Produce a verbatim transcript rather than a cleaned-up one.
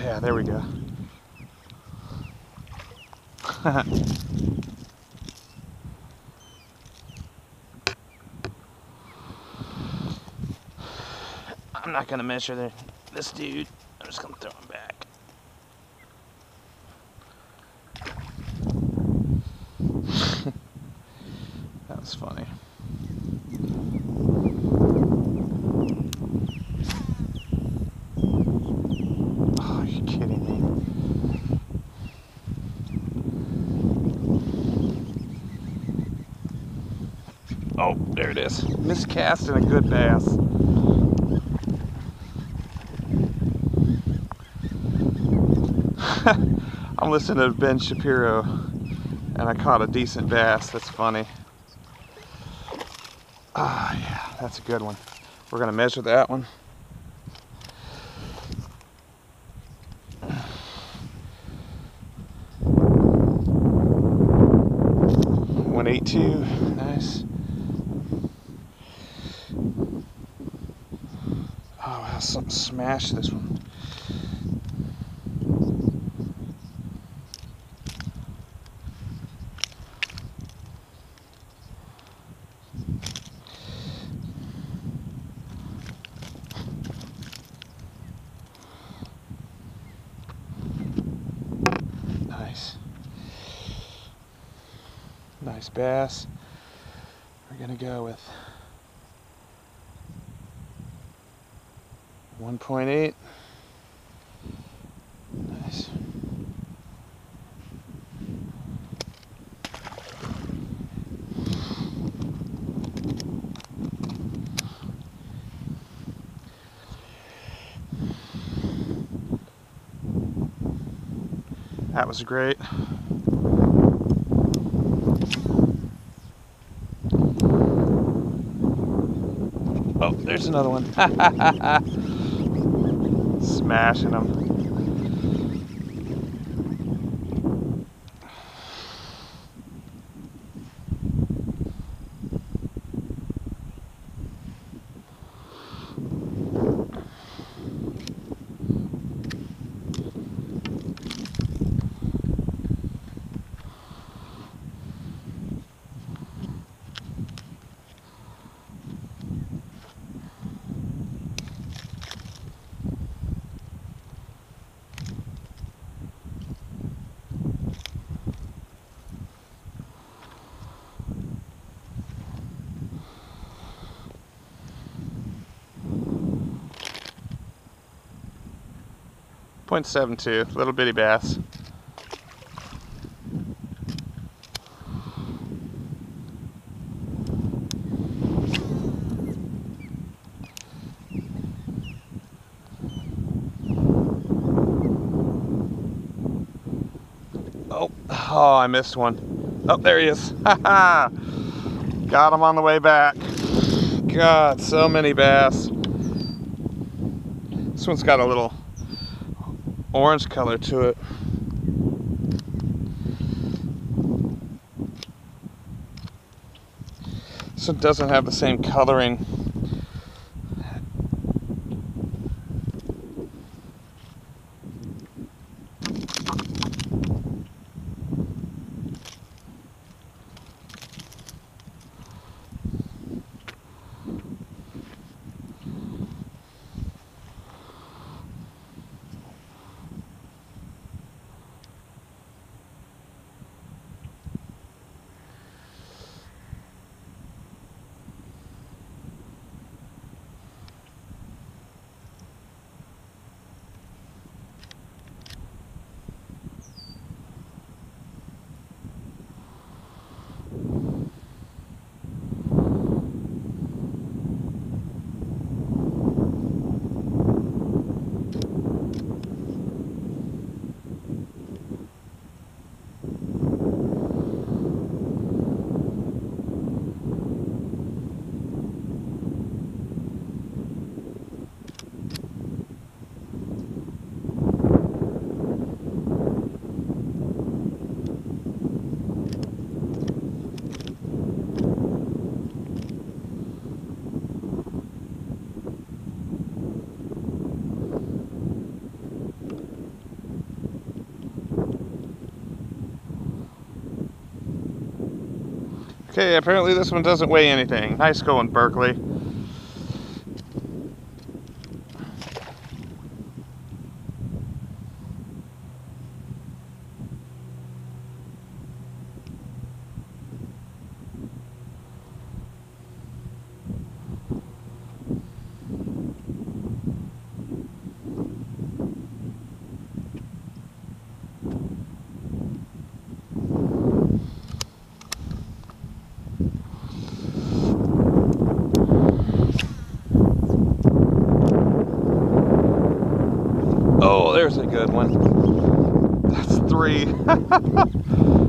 yeah, there we go. I'm not gonna measure the, this dude. I'm just gonna throw him back. That was funny. Oh, are you kidding me? Oh, there it is. Miscast and a good bass. I'm listening to Ben Shapiro and I caught a decent bass. That's funny. Ah, oh, yeah, that's a good one. We're gonna measure that one. one eighty-two, nice. Oh wow, something smashed this one. Nice. Nice bass. We're gonna go with one point eight. Nice. That was great. Oh, there's another one. Smashing them. point seven two, little bitty bass. Oh, oh, I missed one. Oh, there he is. Got him on the way back. God, so many bass. This one's got a little orange color to it. This one doesn't have the same coloring. Okay, apparently this one doesn't weigh anything. Nice going, Berkeley. Oh, there's a good one. That's three.